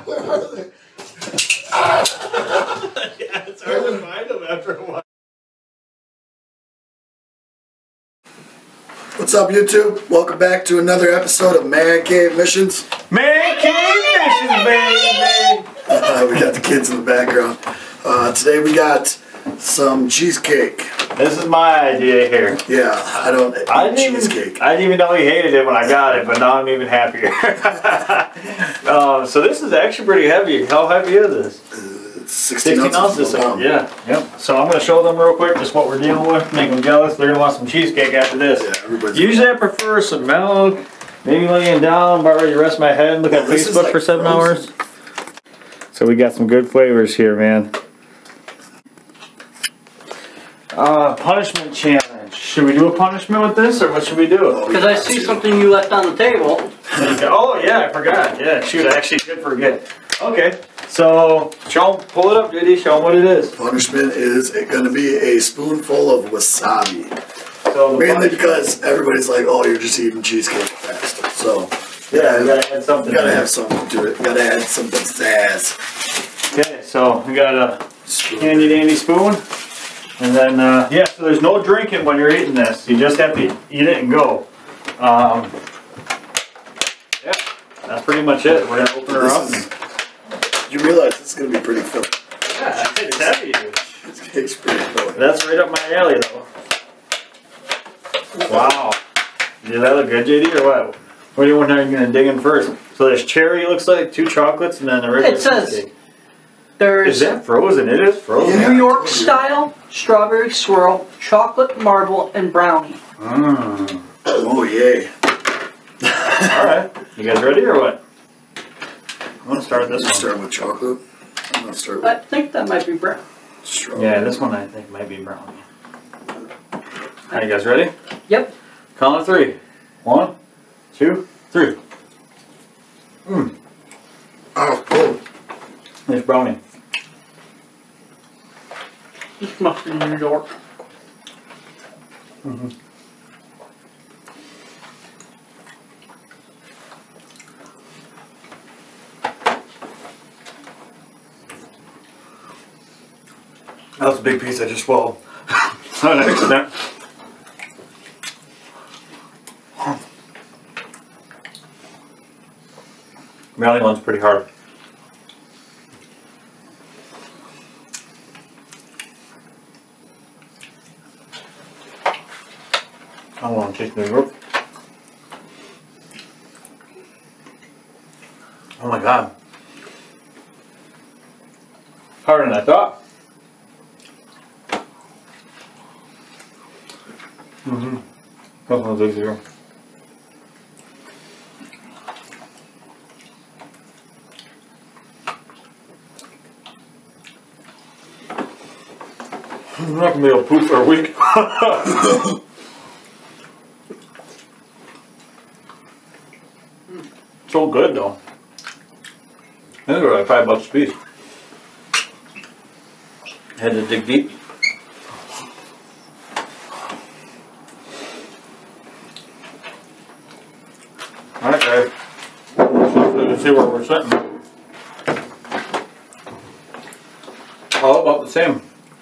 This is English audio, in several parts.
Where are they? Yeah, it's hard to find them after a while. What's up, YouTube? Welcome back to another episode of Mancave Missions. Mancave Missions, baby! We got the kids in the background. Today we got some cheesecake. This is my idea here. Yeah, I didn't cheesecake. I didn't even know he hated it when I got it, but now I'm even happier. So this is actually pretty heavy. How heavy is this? 16 ounces. Yeah, yep. So I'm going to show them real quick just what we're dealing with. Make them jealous. They're going to want some cheesecake after this. Yeah, usually I prefer some milk. Maybe laying down, about ready to rest my head and look at Facebook like for 7 hours. So we got some good flavors here, man. Punishment challenge. Should we do a punishment with this, or what should we do? Because I see something you left on the table. Oh yeah, I forgot. Yeah, shoot, I actually did forget. Okay, so show them, pull it up, JD. Show them what it is. Punishment is going to be a spoonful of wasabi. So mainly because everybody's like, "Oh, you're just eating cheesecake fast." So yeah, you gotta add something. You gotta have something to it. You gotta add some pizzazz. Okay, so we got a handy dandy spoon. And then, yeah, so there's no drinking when you're eating this. You just have to eat it and go. Yeah, that's pretty much it. We're going to open her up. You realize this is going to be pretty filling. Yeah, it's heavy, dude. This cake's pretty filling. That's right up my alley, though. Wow. Did that look good, JD, or what? What do you want? Are you going to dig in first? So there's cherry, looks like, 2 chocolates, and then a regular cheesecake. There's is that frozen? It is frozen. New York style, strawberry swirl, chocolate marble, and brownie. Mm. Oh, yay. Alright. You guys ready or what? I'm going to start this one. Start with chocolate. I'm going to start with I think that might be brown. strawberry. Yeah, this one I think might be brownie. Are you guys ready? Yep. Count of 3. 1, 2, 3. Mmm. Oh, cool. There's brownie. This must be New York. Mm-hmm. That was a big piece I just swallowed. On accident. Brownie one's pretty hard. I don't want to taste New York. Oh my god. Harder than I thought. Mm-hmm. That one's easier. I'm not going to be able to poop for a week. So good though. I think they're like $5 a piece. Had to dig deep. Alright guys. Let's see where we're sitting. All about the same.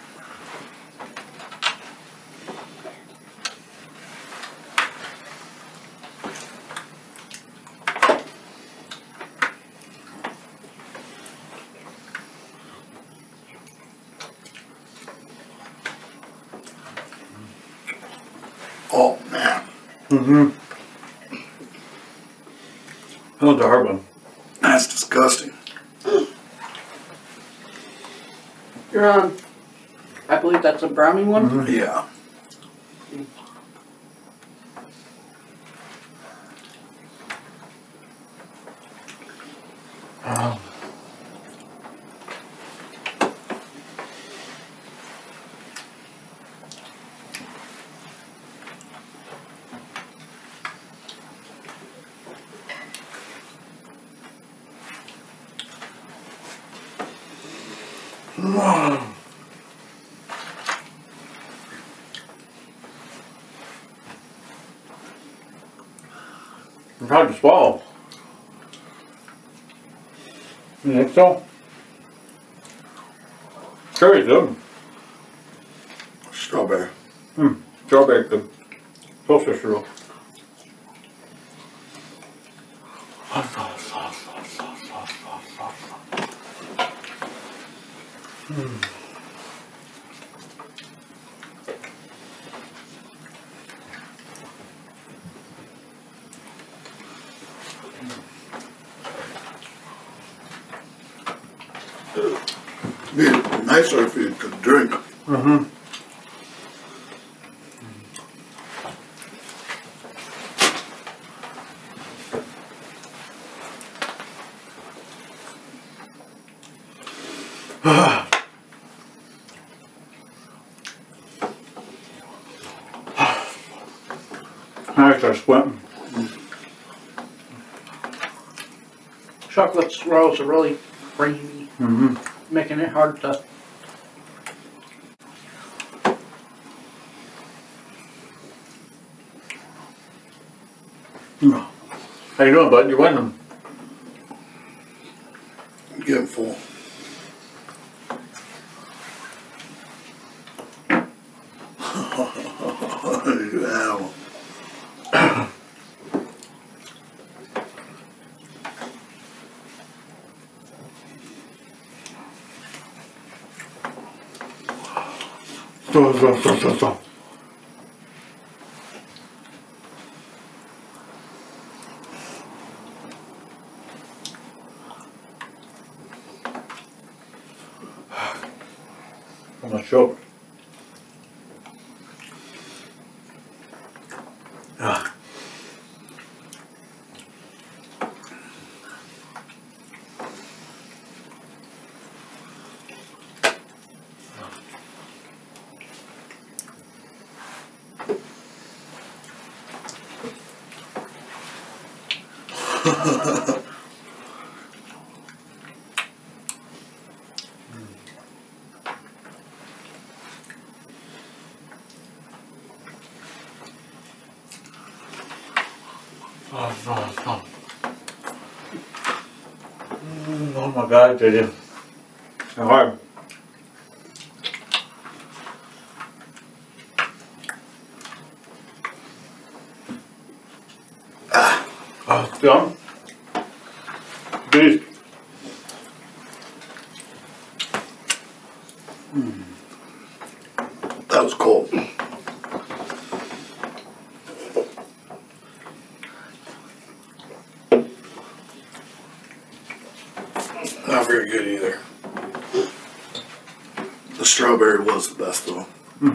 Oh, man. Mm-hmm. That was a hard one. That's disgusting. You're on. I believe that's a brownie one. Mm-hmm. Yeah. It's hard to swallow. You think so? Cherry's good. Strawberry. Strawberry good. Toaster strudel. It'd be nicer if you could drink. Mm-hmm. I start squinting. Chocolate swirls are really creamy, making it hard to. How you doing, bud? You're winning. I'm getting full. Wow. I'm not sure. Oh my God, JJ. So hard. Oh, done. Beast. That was cold. Not very good either. The strawberry was the best though.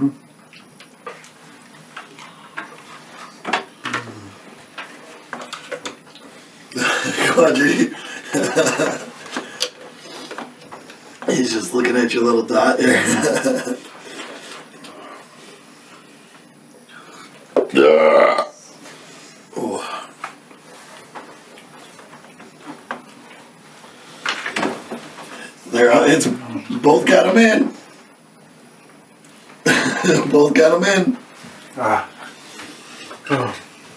Come on, G. He's just looking at your little dot here. Oh. There, it's both got them in. Both got them in. Ah. Oh.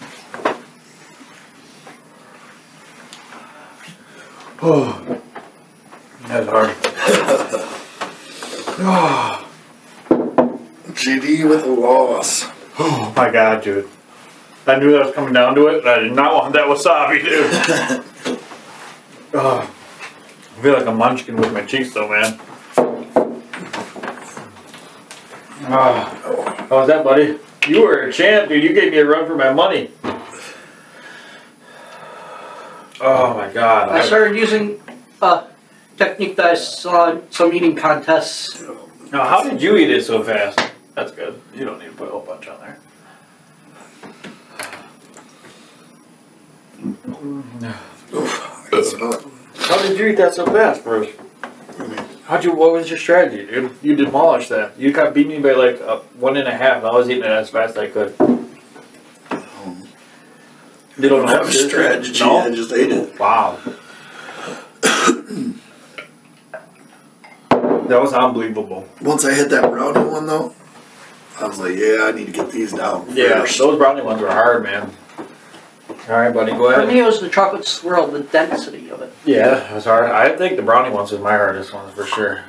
Oh. That's hard. Oh. GD with a loss. Oh my God, dude. I knew that was coming down to it, but I did not want that wasabi, dude. Oh. I feel like a munchkin with my cheeks though, man. Oh. How was that, buddy? You were a champ, dude. You gave me a run for my money. Oh my God. I started using a technique that I saw in some eating contests. Now, how did you eat it so fast? That's good. You don't need to put a whole bunch on there. How did you eat that so fast, Bruce? What was your strategy, dude? You demolished that. You got beat me by like 1.5. I was eating it as fast as I could. You don't have a strategy. No? I just ate it. Wow. That was unbelievable. Once I hit that brownie one though, I was like, yeah, I need to get these down Yeah, first. those brownie ones were hard, man. Alright, buddy, go For ahead. me, it was the chocolate swirl, the density of it. Yeah, it was hard. I think the brownie ones was my hardest one for sure.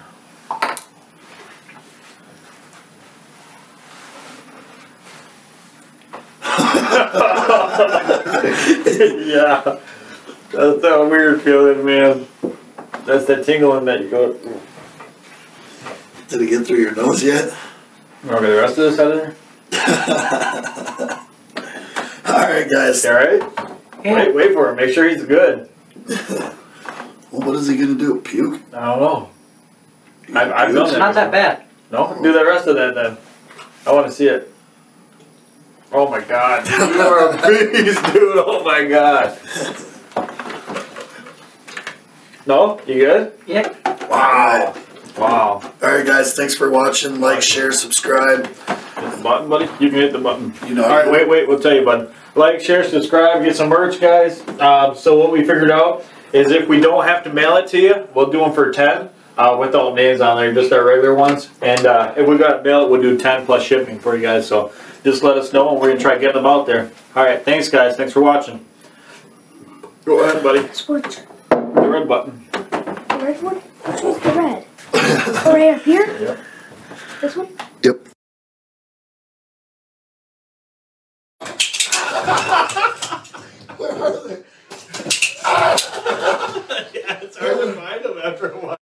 Yeah. That's that weird feeling, man. That's that tingling that you go. Did it get through your nose yet? Okay, the rest of this out of there? Alright, guys. Alright? Yeah. Wait for it. Make sure he's good. Well, what is he gonna do? Puke? I don't know. I've done It's that. not that bad. No? Do the rest of that then. I want to see it. Oh my god. You are a beast, dude. Oh my god. No? You good? Yeah. Wow. Wow. Alright, guys. Thanks for watching. Like, share, subscribe. Hit the button, buddy. You can hit the button. You know. Alright, wait. We'll tell you, bud. Like, share, subscribe, get some merch, guys. So what we figured out is if we don't have to mail it to you, we'll do them for 10 without names on there, just our regular ones. And if we got to mail it, we'll do 10 plus shipping for you guys. So just let us know, and we're going to try getting them out there. Alright, thanks, guys. Thanks for watching. Go ahead, buddy. Sports. The red button. The red one? Which one's the red? Oh, right up here? Yep. This one? Yep. Where are they? Yeah, it's hard to find them after a while.